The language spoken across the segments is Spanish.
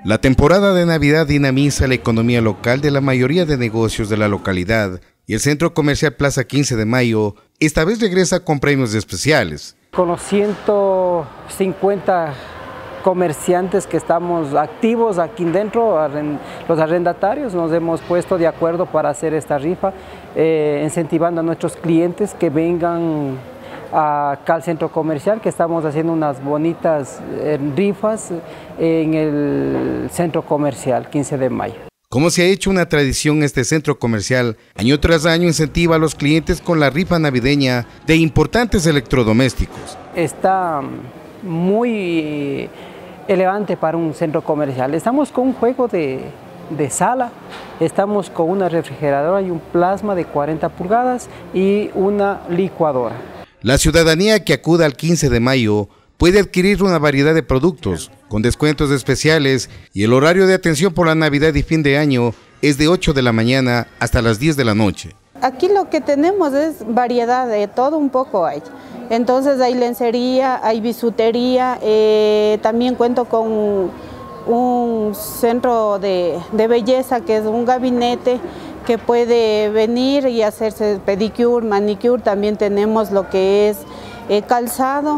La temporada de Navidad dinamiza la economía local de la mayoría de negocios de la localidad y el Centro Comercial Plaza 15 de Mayo esta vez regresa con premios especiales. Con los 150 comerciantes que estamos activos aquí dentro, los arrendatarios, nos hemos puesto de acuerdo para hacer esta rifa, incentivando a nuestros clientes que vengan acá al centro comercial, que estamos haciendo unas bonitas rifas en el centro comercial 15 de mayo. Como se ha hecho una tradición, este centro comercial año tras año incentiva a los clientes con la rifa navideña de importantes electrodomésticos. Está muy elevante para un centro comercial. Estamos con un juego de sala, estamos con una refrigeradora y un plasma de 40 pulgadas y una licuadora. La ciudadanía que acuda al 15 de mayo puede adquirir una variedad de productos con descuentos especiales y el horario de atención por la Navidad y fin de año es de 8 de la mañana hasta las 10 de la noche. Aquí lo que tenemos es variedad, de todo un poco hay. Entonces hay lencería, hay bisutería, también cuento con un centro de belleza que es un gabinete que puede venir y hacerse pedicure, manicure. También tenemos lo que es calzado,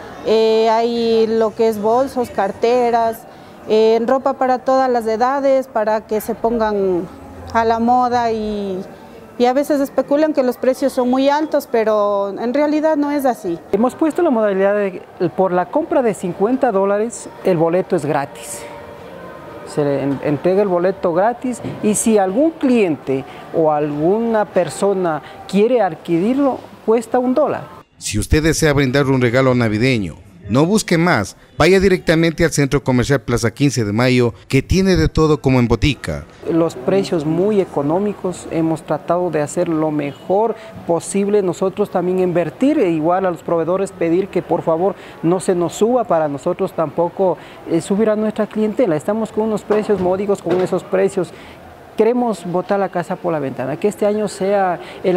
hay lo que es bolsos, carteras, ropa para todas las edades, para que se pongan a la moda y a veces especulan que los precios son muy altos, pero en realidad no es así. Hemos puesto la modalidad de por la compra de $50 el boleto es gratis. Se le entrega el boleto gratis y si algún cliente o alguna persona quiere adquirirlo, cuesta $1. Si usted desea brindarle un regalo navideño, no busque más, vaya directamente al Centro Comercial Plaza 15 de Mayo, que tiene de todo como en botica. Los precios muy económicos, hemos tratado de hacer lo mejor posible, nosotros también invertir, igual a los proveedores pedir que por favor no se nos suba para nosotros tampoco subir a nuestra clientela. Estamos con unos precios módicos, con esos precios. Queremos botar la casa por la ventana, que este año sea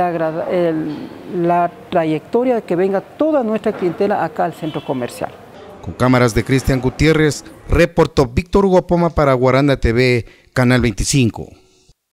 la trayectoria de que venga toda nuestra clientela acá al centro comercial. Con cámaras de Cristian Gutiérrez, reportó Víctor Hugo Poma para Guaranda TV, Canal 25.